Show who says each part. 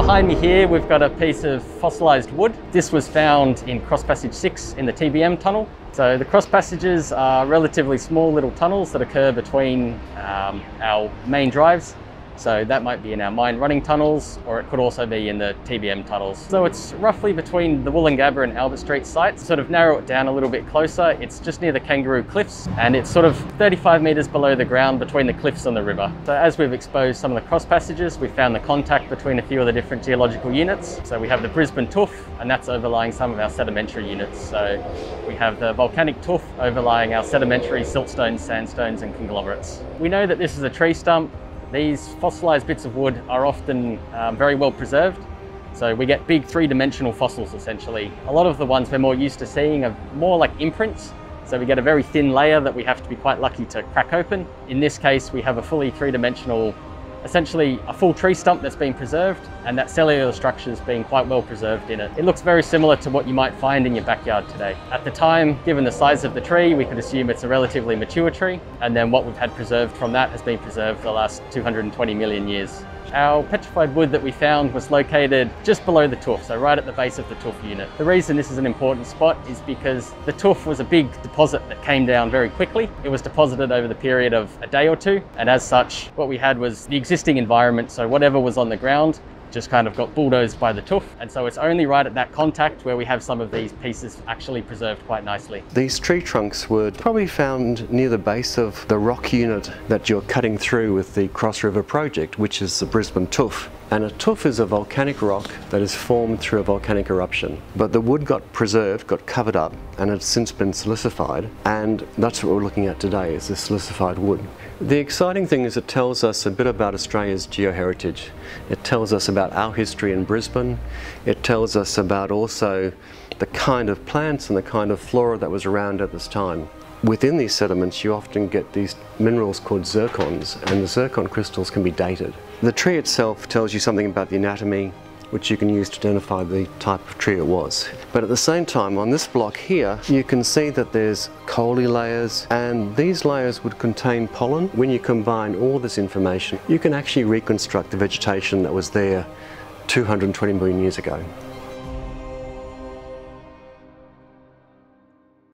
Speaker 1: Behind me here, we've got a piece of fossilized wood. This was found in Cross Passage 6 in the TBM tunnel. So the cross passages are relatively small little tunnels that occur between our main drives. So that might be in our mine running tunnels, or it could also be in the TBM tunnels. So it's roughly between the Woolloongabba and Albert Street sites. Sort of narrow it down a little bit closer, it's just near the Kangaroo Cliffs, and it's sort of 35 meters below the ground between the cliffs and the river. So as we've exposed some of the cross passages, we found the contact between a few of the different geological units. So we have the Brisbane Tuff, and that's overlying some of our sedimentary units. So we have the volcanic tuff overlying our sedimentary siltstones, sandstones, and conglomerates. We know that this is a tree stump. These fossilized bits of wood are often very well preserved. So we get big three-dimensional fossils essentially. A lot of the ones we're more used to seeing are more like imprints. So we get a very thin layer that we have to be quite lucky to crack open. In this case, we have a fully three-dimensional, essentially a full tree stump that's been preserved, and that cellular structure is being quite well preserved in it. It looks very similar to what you might find in your backyard today. At the time, given the size of the tree, we could assume it's a relatively mature tree, and then what we've had preserved from that has been preserved for the last 220 million years. Our petrified wood that we found was located just below the tuff, so right at the base of the tuff unit. The reason this is an important spot is because the tuff was a big deposit that came down very quickly. It was deposited over the period of a day or two, and as such, what we had was the existing environment, so whatever was on the ground just kind of got bulldozed by the tuff, and so it's only right at that contact where we have some of these pieces actually preserved quite nicely.
Speaker 2: These tree trunks were probably found near the base of the rock unit that you're cutting through with the Cross River project, which is the Brisbane Tuff. And a tuff is a volcanic rock that is formed through a volcanic eruption. But the wood got preserved, got covered up, and it's since been silicified, and that's what we're looking at today, is this silicified wood. The exciting thing is it tells us a bit about Australia's geoheritage. It tells us about our history in Brisbane. It tells us about also the kind of plants and the kind of flora that was around at this time. Within these sediments, you often get these minerals called zircons, and the zircon crystals can be dated. The tree itself tells you something about the anatomy, which you can use to identify the type of tree it was. But at the same time, on this block here, you can see that there's coaly layers, and these layers would contain pollen. When you combine all this information, you can actually reconstruct the vegetation that was there 220 million years ago.